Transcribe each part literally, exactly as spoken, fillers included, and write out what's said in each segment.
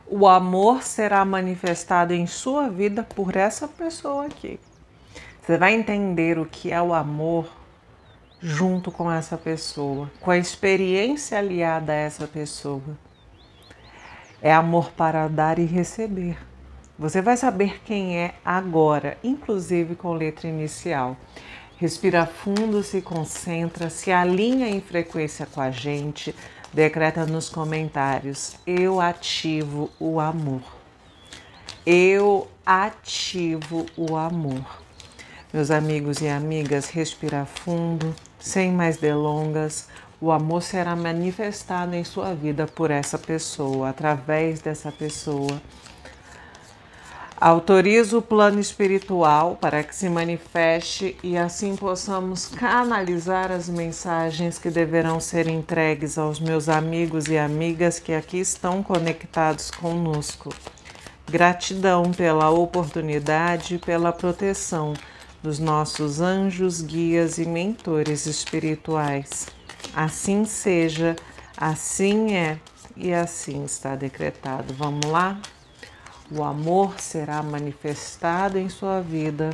O amor será manifestado em sua vida por essa pessoa aqui. Você vai entender o que é o amor junto com essa pessoa, com a experiência aliada a essa pessoa. É amor para dar e receber. Você vai saber quem é agora, inclusive com letra inicial. Respira fundo, se concentra, se alinha em frequência com a gente, decreta nos comentários: eu ativo o amor. Eu ativo o amor. Meus amigos e amigas, respira fundo, sem mais delongas. O amor será manifestado em sua vida por essa pessoa, através dessa pessoa. Autorizo o plano espiritual para que se manifeste e assim possamos canalizar as mensagens que deverão ser entregues aos meus amigos e amigas que aqui estão conectados conosco. Gratidão pela oportunidade e pela proteção dos nossos anjos, guias e mentores espirituais. Assim seja, assim é e assim está decretado. Vamos lá? O amor será manifestado em sua vida.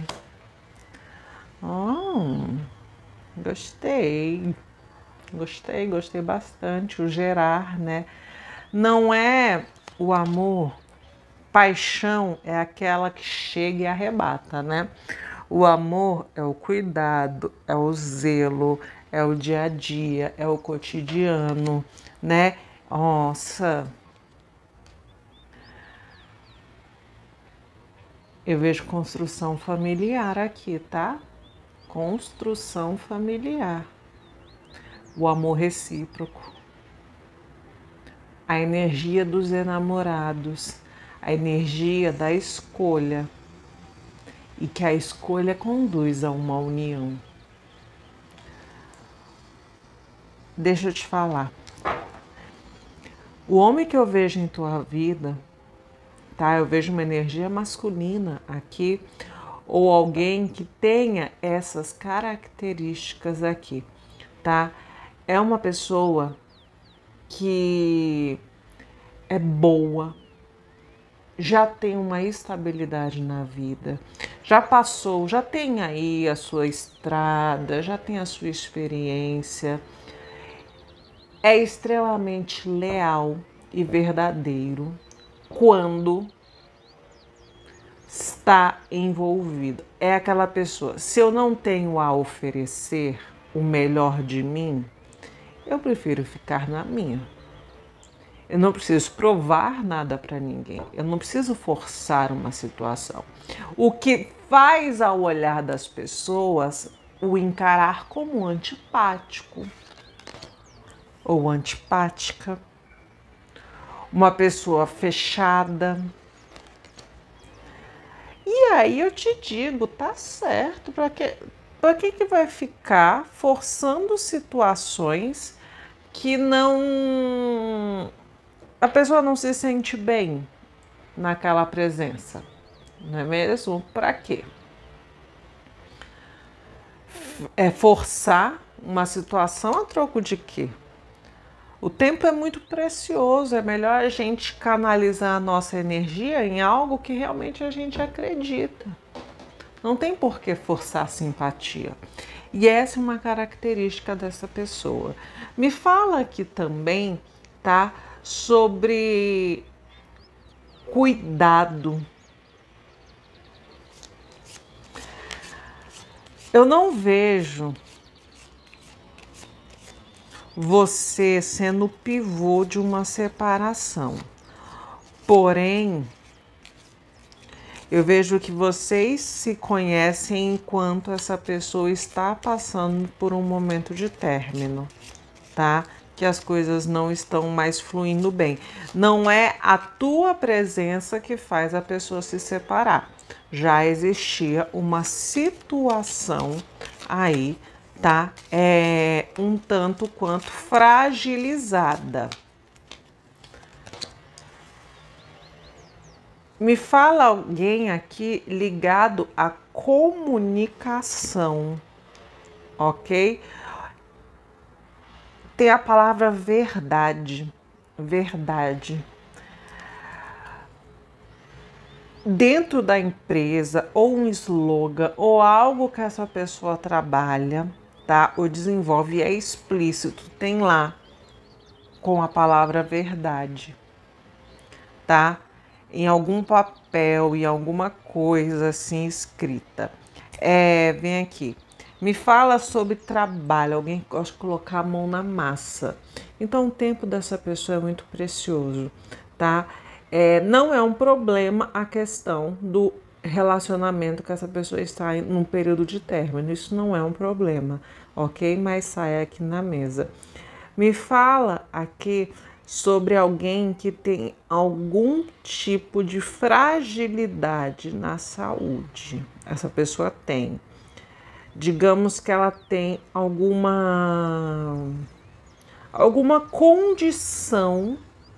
Oh, gostei. Gostei, gostei bastante. O gerar, né? Não é o amor. Paixão é aquela que chega e arrebata, né? O amor é o cuidado, é o zelo, é o dia a dia, é o cotidiano, né? Nossa, eu vejo construção familiar aqui, tá? Construção familiar. O amor recíproco. A energia dos enamorados. A energia da escolha. E que a escolha conduz a uma união. Deixa eu te falar. O homem que eu vejo em tua vida, tá? Eu vejo uma energia masculina aqui, ou alguém que tenha essas características aqui, tá? É uma pessoa que é boa, já tem uma estabilidade na vida, já passou, já tem aí a sua estrada, já tem a sua experiência, é extremamente leal e verdadeiro quando está envolvido. É aquela pessoa, se eu não tenho a oferecer o melhor de mim, eu prefiro ficar na minha. Eu não preciso provar nada para ninguém. Eu não preciso forçar uma situação. O que faz ao olhar das pessoas o encarar como antipático ou antipática, uma pessoa fechada. E aí eu te digo, tá certo, para que, para que que vai ficar forçando situações que não, a pessoa não se sente bem naquela presença, não é mesmo? Para quê? É forçar uma situação a troco de quê? O tempo é muito precioso, é melhor a gente canalizar a nossa energia em algo que realmente a gente acredita. Não tem por que forçar a simpatia. E essa é uma característica dessa pessoa. Me fala aqui também, tá, sobre cuidado. Eu não vejo você sendo o pivô de uma separação. Porém, eu vejo que vocês se conhecem enquanto essa pessoa está passando por um momento de término, tá? Que as coisas não estão mais fluindo bem. Não é a tua presença que faz a pessoa se separar. Já existia uma situação aí, tá? É um tanto quanto fragilizada. Me fala alguém aqui ligado à comunicação, ok? Tem a palavra verdade, verdade. dentro da empresa, ou um slogan, ou algo que essa pessoa trabalha, tá? Ou desenvolve, é explícito, tem lá com a palavra verdade, tá? Em algum papel, em alguma coisa assim escrita. É, vem aqui. Me fala sobre trabalho, alguém que gosta de colocar a mão na massa. Então o tempo dessa pessoa é muito precioso, tá? É, não é um problema a questão do relacionamento que essa pessoa está em num período de término. Isso não é um problema, ok? Mas sai aqui na mesa. Me fala aqui sobre alguém que tem algum tipo de fragilidade na saúde. Essa pessoa tem. Digamos que ela tem alguma alguma condição,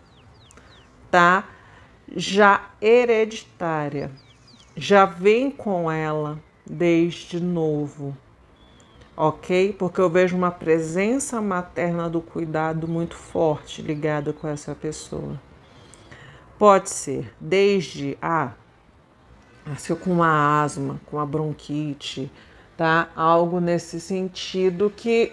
tá? Já hereditária. Já vem com ela desde novo. Ok? Porque eu vejo uma presença materna do cuidado muito forte ligada com essa pessoa. Pode ser desde a ah, nasceu com uma asma, com uma bronquite, tá? Algo nesse sentido que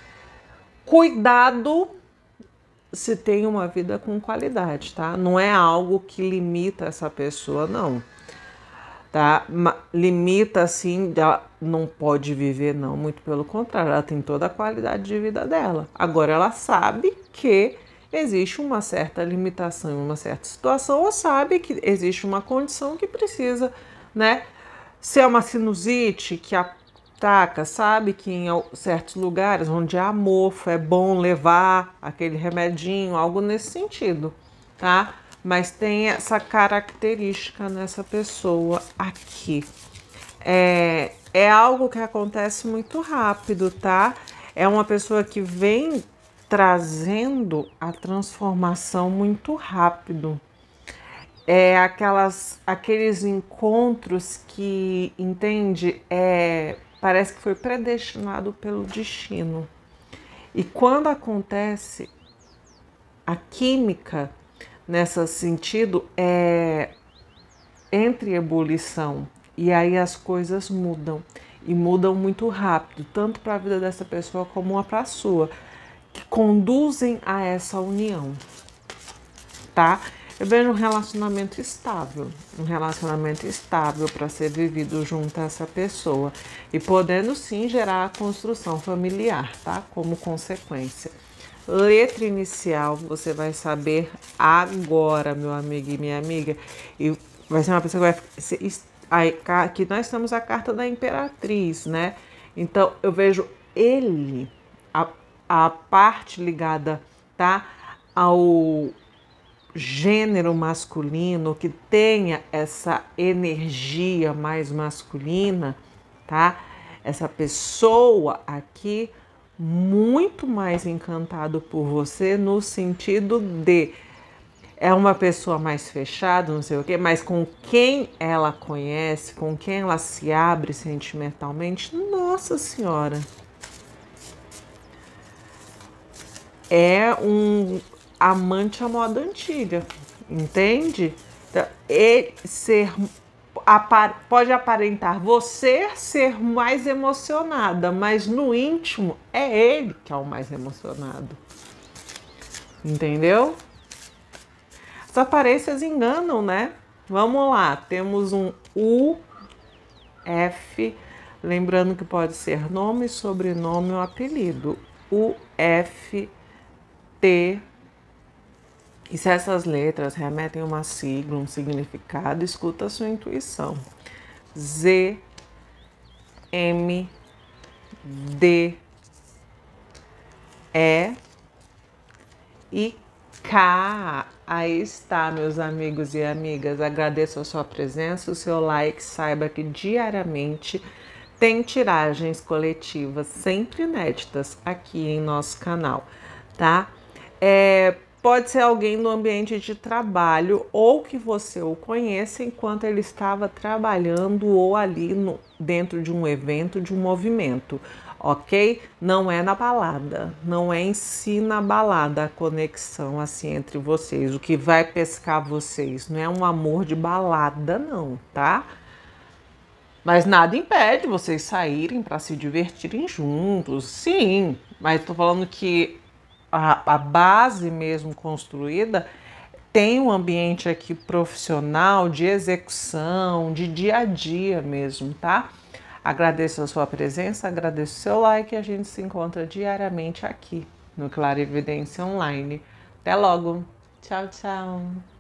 cuidado se tem uma vida com qualidade, tá? Não é algo que limita essa pessoa, não. Tá? Limita assim, ela não pode viver, não, muito pelo contrário, ela tem toda a qualidade de vida dela. Agora ela sabe que existe uma certa limitação em uma certa situação, ou sabe que existe uma condição que precisa, né? Se é uma sinusite que ataca, sabe que em certos lugares onde há mofo é bom levar aquele remedinho, algo nesse sentido, tá? Mas tem essa característica nessa pessoa aqui. É, é algo que acontece muito rápido, tá? É uma pessoa que vem trazendo a transformação muito rápido. É aquelas, aqueles encontros que, entende, é, parece que foi predestinado pelo destino. E quando acontece, a química nesse sentido é entre ebulição, e aí as coisas mudam e mudam muito rápido, tanto para a vida dessa pessoa como para a sua, que conduzem a essa união, tá? Eu vejo um relacionamento estável, um relacionamento estável para ser vivido junto a essa pessoa e podendo sim gerar a construção familiar, tá? Como consequência. Letra inicial, você vai saber agora, meu amigo e minha amiga, e vai ser uma pessoa que vai ser, aí, aqui nós temos a carta da Imperatriz, né? Então eu vejo ele, a, a parte ligada, tá, ao gênero masculino, que tenha essa energia mais masculina, tá? Essa pessoa aqui muito mais encantado por você no sentido de é uma pessoa mais fechada, não sei o quê, mas com quem ela conhece, com quem ela se abre sentimentalmente, nossa senhora, é um amante à moda antiga, entende? Então, ele ser pode aparentar você ser mais emocionada, mas no íntimo é ele que é o mais emocionado. Entendeu? As aparências enganam, né? Vamos lá, temos um U F, lembrando que pode ser nome, sobrenome ou apelido. U F T. E se essas letras remetem a uma sigla, um significado, escuta a sua intuição. Z, M, D, E e K. Aí está, meus amigos e amigas. Agradeço a sua presença, o seu like. Saiba que diariamente tem tiragens coletivas sempre inéditas aqui em nosso canal, tá? É... Pode ser alguém no ambiente de trabalho ou que você o conheça enquanto ele estava trabalhando ou ali no, dentro de um evento, de um movimento, ok? Não é na balada, não é em si na balada a conexão assim entre vocês, o que vai pescar vocês, não é um amor de balada não, tá? Mas nada impede vocês saírem para se divertirem juntos, sim, mas tô falando que a, a base mesmo construída tem um ambiente aqui profissional de execução, de dia a dia mesmo, tá? Agradeço a sua presença, agradeço o seu like e a gente se encontra diariamente aqui no Clarividência Online. Até logo. Tchau, tchau.